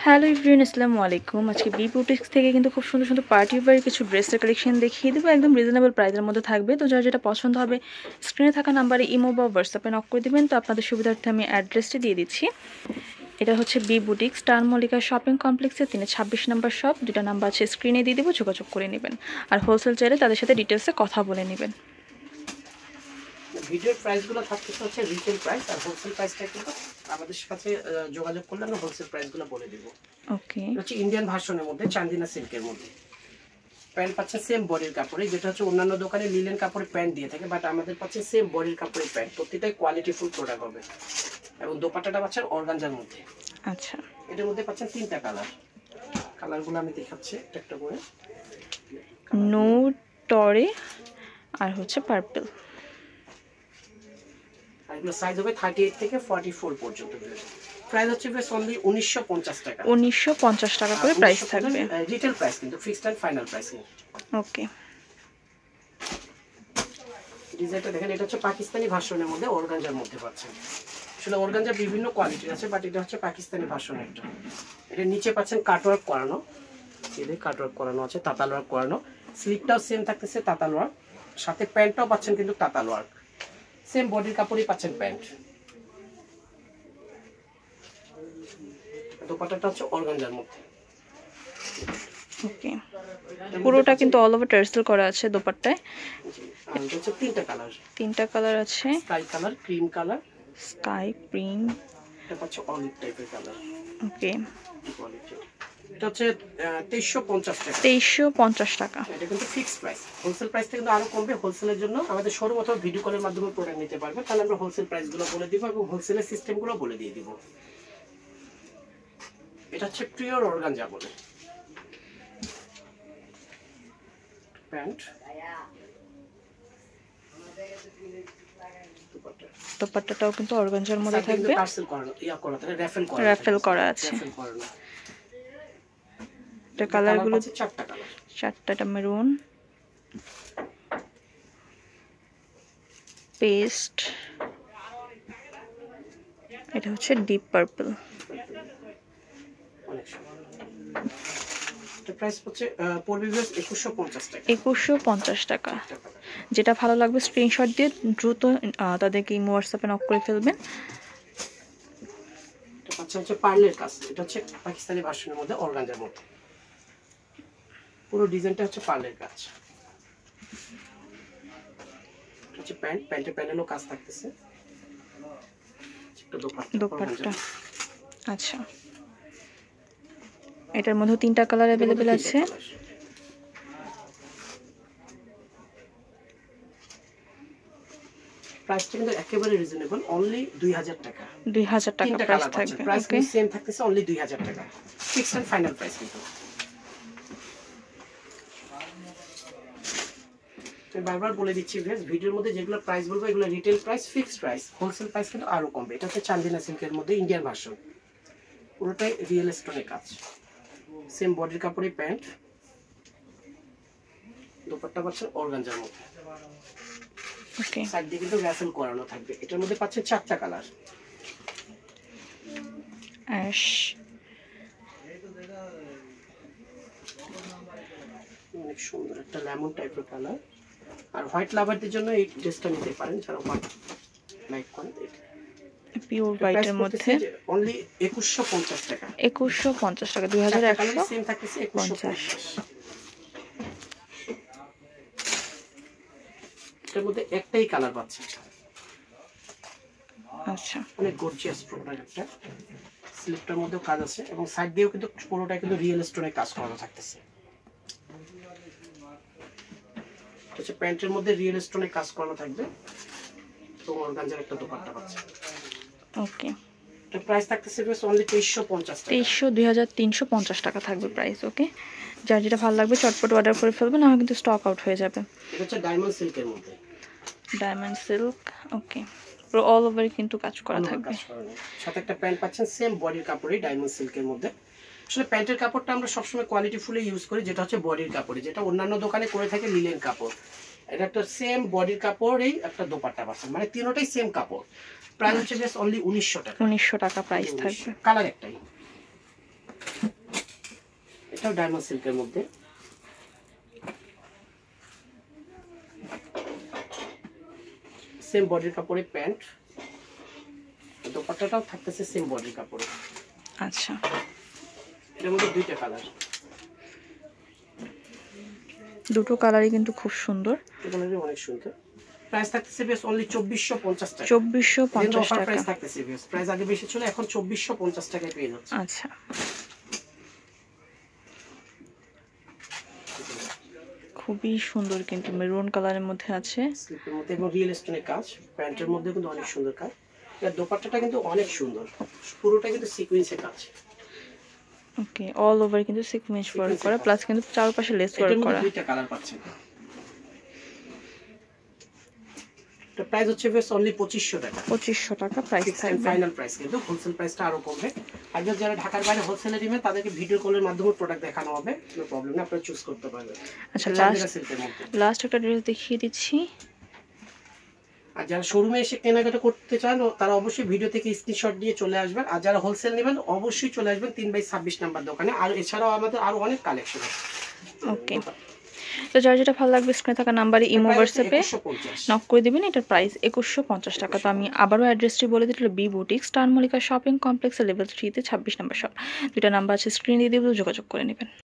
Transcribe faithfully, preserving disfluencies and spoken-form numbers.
Hello everyone, আসসালামু আলাইকুম। আজকে বি বুটিক্স থেকে কিন্তু খুব সুন্দর সুন্দর পার্টি ওয়্যার কিছু ড্রেসের কালেকশন দেখিয়ে দেবো, একদম রিজনেবল প্রাইসের মধ্যে থাকবে। তো যার যেটা পছন্দ হবে স্ক্রিনে থাকা নাম্বারে ইমো বা হোয়াটসঅ্যাপে নক করে দেবেন। তো আপনাদের সুবিধার্থে আমি অ্যাড্রেসটি দিয়ে দিচ্ছি। এটা হচ্ছে B boutiques, star Mallika shopping কমপ্লেক্সের তিনে ছাব্বিশ নম্বর শপ। দুটা নাম্বার আছে স্ক্রিনে দিয়ে দেবো, যোগাযোগ করে নেবেন। আর হোলসেল চাইলে তাদের সাথে ডিটেলসে কথা বলে নেবেন। ভিডিওর প্রাইসগুলো থাকতে হচ্ছে রিটেল প্রাইস, আর হোলসেল প্রাইসটা কিন্তু আমাদের সাথে যোগাযোগ করলে আমরা হোলসেল প্রাইসগুলো বলে দেব। ওকে, হচ্ছে ইন্ডিয়ান ভার্সনের মধ্যে চান্দিনা সিল্কের মধ্যে প্যান্ট পাচ্ছে সেম বডির কাপড়ে, যেটা হচ্ছে অন্যান্য দোকানে লিলেন কাপড়ের প্যান্ট দিয়ে থাকে, বাট আমাদের পাচ্ছে সেম বডির কাপড়ের প্যান্ট। প্রত্যেকটাই কোয়ালিটি ফুল প্রোডাক্ট হবে এবং দোপাট্টাটা পাচ্ছেন অর্গানজার মধ্যে। আচ্ছা, এটার মধ্যে পাচ্ছেন তিনটা কালার। কালারগুলো আমি দেখাচ্ছি একটা একটা করে। নো টরে আর হচ্ছে পার্পল। আর এগুলো সাইজ হবে থার্টি এইট থেকে ফর্টি ফোর পর্যন্ত। প্রাইস হচ্ছে বেশ অনলি উনিশশো পঞ্চাশ টাকা। উনিশশো পঞ্চাশ টাকা করে প্রাইস থাকবে। রিটেল প্রাইস কিন্তু fixed and final price. Okay, ডিজাইনটা দেখেন, এটা হচ্ছে পাকিস্তানি ভার্সনের মধ্যে অর্গানজার মধ্যে পাচ্ছেন। আসলে অর্গানজার বিভিন্ন কোয়ালিটির আছে, বাট এটা হচ্ছে পাকিস্তানি ভার্সন একটা। এটা নিচে পাচ্ছেন কাটওয়ার্ক করানো, এই কাটওয়ার্ক করানো আছে, তাতাল ওয়ার্ক করানো। স্লিপটাও সেম থাকতেছে তাতাল ওয়ার্ক, সাথে প্যান্টটাও পাচ্ছেন কিন্তু তাতাল ওয়ার্ক। সেম বডির কাপড়ই পাচ্ছেন প্যান্ট। দোপাট্টাটা হচ্ছে অর্গানজার মধ্যে। ওকে, পুরোটা কিন্তু অল ওভার টার্সেল করা আছে দোপাট্টায়। আর এটা হচ্ছে তিনটা কালার, তিনটা কালার আছে, sky colour, cream colour, sky cream, এটা হচ্ছে অলিভ টাইপের কালার। ওকে, এটা হচ্ছে তেইশশো পঞ্চাশ টাকা। তেইশশো পঞ্চাশ টাকা। এটা কিন্তু ফিক্সড প্রাইস, হোলসেল প্রাইস থেকে কিন্তু আরো কমবে। হোলসেলের জন্য আমাদের শোরুম অথবা ভিডিও কলের মাধ্যমে প্রোডাক্ট নিতে পারবে, তাহলে আমরা হোলসেল প্রাইসগুলো বলে দিব এবং হোলসেলের সিস্টেমগুলো বলে দিয়ে দিব। এটা হচ্ছে পিওর অর্গানজা বলে প্যান্ট। দোপাট্টাটাও কিন্তু অর্গানজার মধ্যে থাকবে, টার্সেল করানো, ইয়া করা থাকে, র্যাফেল করা, র্যাফেল করা আছে। র্যাফেল করানো। এটা কালারগুলো চারটা কালার, চারটাটা মেরুন, পেস্ট, এটা হচ্ছে ডিপ পার্পল। অনেক সুন্দর। এটা প্রাইস হচ্ছে পড়বে একুশশো পঞ্চাশ টাকা। একুশশো পঞ্চাশ টাকা। যেটা ভালো লাগবে স্ক্রিনশট দিয়ে দ্রুত তাদেরকে ইমো হোয়াটসঅ্যাপে নক করে ফেলবেন। এটা পাচ্ছে হচ্ছে পার্লের কাজ, এটা হচ্ছে পাকিস্তানি ভার্সনের মধ্যে অর্গানজার মধ্যে। পুরো ডিজাইনটা হচ্ছে পার্লের কাজ। এটা হচ্ছে প্যান্ট, প্যান্টের প্যানেলও কাজ থাকতেছে। একটা দোপাট্টা, দোপাট্টা, আচ্ছা। এটার মধ্যে তিনটা কালার अवेलेबल আছে। প্রাইসটা কিন্তু একেবারে রিজনেবল, অনলি দুই হাজার টাকা। দুই হাজার টাকা প্রাইস থাকবে। প্রাইস কিন্তু সেম থাকতেছে, অনলি দুই হাজার টাকা। ফিক্সড এন্ড ফাইনাল প্রাইস কিন্তু। তো বারবার বলে দিচ্ছি ভিউয়ার্স, ভিডিওর মধ্যে যেগুলো প্রাইস বলবো এগুলো retail price, fixed price. Wholesale price কিন্তু আরো কমবে। এটা হচ্ছে চান্দিনা সিল্কের মধ্যে ইন্ডিয়ান ভার্সন, পুরোটাই রিয়েল স্টোনের কাজ। সেম বডির কাপড়ে প্যান্ট, দোপাট্টা পাচ্ছেন অর্গানজার মধ্যে। ওকে, সাইড দিয়ে কিন্তু র্যাফেল করানো থাকবে। এটার মধ্যে পাচ্ছেন চারটা কালার, অ্যাশ, অনেক সুন্দর একটা লেমন টাইপের কালার। আর হোয়াইট লাভারদের জন্য এই ড্রেসটা নিতে পারেন, যারা হোয়াইট লাইক করেন। পিওর হোয়াইটের মধ্যে অনলি একুশশো পঞ্চাশ টাকা। একুশশো পঞ্চাশ টাকা, দুই হাজার একশো সেম থাকতেছে একুশশো পঞ্চাশ। এর মধ্যে একটাই কালার পাচ্ছেন। আচ্ছা, অনেক গর্জিয়াস প্রোডাক্ট একটা। স্লিপটার মধ্যেও কাজ আছে এবং সাইড দিয়েও কিন্তু পুরোটা কিন্তু রিয়েল স্টোনে কাজ করা থাকতেছে। হচ্ছে প্যান্টের মধ্যে রিয়েল স্টোনে কাজ করা থাকবে এবং অর্গানজার একটা দোপাট্টা পাচ্ছেন। ওকে, এটা প্রাইস থাকতেছে বেশ অনলি তেইশশো পঞ্চাশ টাকা। তেইশশো দুই হাজার তিনশো পঞ্চাশ টাকা থাকবে প্রাইস। ওকে, যার যেটা ভালো লাগবে চটপট অর্ডার করে ফেলবেন, না হয় কিন্তু স্টক আউট হয়ে যাবে। এটা হচ্ছে ডায়মন্ড সিল্কের মধ্যে, ডায়মন্ড সিল্ক। ওকে, পুরো অল ওভার কিন্তু কাজ করা থাকবে। সাথে একটা প্যান্ট পাচ্ছেন সেম বডির কাপড়ে ডায়মন্ড সিল্কের মধ্যে। আসলে প্যান্টের কাপড়টা আমরা সবসময় কোয়ালিটি ফুলে ইউজ করি, যেটা হচ্ছে বডির কাপড়ে, যেটা অন্যান্য দোকানে করে থাকে লিলেন কাপড়। এটা একটা সেম বডির কাপড়েই একটা দোপাট্টা পাচ্ছেন, মানে তিনটাই সেম কাপড়। প্রাইস হচ্ছে বেশ অনলি উনিশশো টাকা। উনিশশো টাকা প্রাইস থাকবে। কালার একটাই। এটাও ডায়মন্ড সিল্কের মধ্যে। সেম বডির কাপড়ে প্যান্ট, দোপাট্টাটাও থাকতেছে সেম বডির কাপড়ে। আচ্ছা, এর মধ্যে দুইটা কালার, দুটো কালারই কিন্তু খুব সুন্দর, কালারই অনেক সুন্দর। প্রাইস থাকতেছে বেশ অনলি চব্বিশশো পঞ্চাশ টাকা। চব্বিশশো পঞ্চাশ অফার টাকা প্রাইস থাকতেছে বেশ, প্রাইস আগে বেশি ছিল, এখন চব্বিশশো পঞ্চাশ টাকায় পেয়ে যাচ্ছে। আচ্ছা, খুবই সুন্দর কিন্তু মেরুন কালারের মধ্যে আছে, স্লিপের মধ্যে এবং রিয়েল স্টোনের কাজ, প্যান্টের মধ্যে কিন্তু অনেক সুন্দর কাজ। এর দোপাট্টাটা কিন্তু অনেক সুন্দর, পুরোটা কিন্তু সিকোয়েন্সের কাজ। ওকে, অল ওভার কিন্তু সিকোয়েন্স ওয়ার্ক করা, প্লাস কিন্তু চারপাশে লেস ওয়ার্ক করা। দুইটা কালার পাচ্ছেন। এটা প্রাইস হচ্ছে বেশ অনলি পঁচিশশো টাকা। পঁচিশশো টাকা প্রাইস থাকবে, ফাইনাল প্রাইস, কিন্তু হোলসেল প্রাইসটা আরো কমবে। আর যারা ঢাকার বাইরে হোলসেলে নেবেন তাদেরকে ভিডিও কলের মাধ্যমে প্রোডাক্ট দেখানো হবে, কোনো প্রবলেম নেই, আপনারা চুজ করতে পারবেন। আচ্ছা, লাস্ট লাস্ট একটা ড্রেস দেখিয়ে দিচ্ছি। আর যারা শোরুমে এসে কেনাকাটা করতে চান তারা অবশ্যই ভিডিও থেকে স্ক্রিনশট দিয়ে চলে আসবেন, আর যারা হোলসেল নেবেন অবশ্যই চলে আসবেন তিন বাই ছাব্বিশ নাম্বার দোকানে। আর এছাড়াও আমাদের আরো অনেক কালেকশন আছে। ওকে, তো যার যেটা ভালো লাগবে স্ক্রিনে থাকা নাম্বারে ইমো হোয়াটসঅ্যাপে নক করে দিবেন। এটার প্রাইস একুশশো পঞ্চাশ টাকা। তো আমি আবারও অ্যাড্রেসটি বলে দিই, B boutique, star Mallika shopping কমপ্লেক্সের লেভেল থ্রিতে ছাব্বিশ নাম্বার শপ। দুইটা নাম্বার আছে স্ক্রিনে দিয়ে দিব, যোগাযোগ করে নেবেন।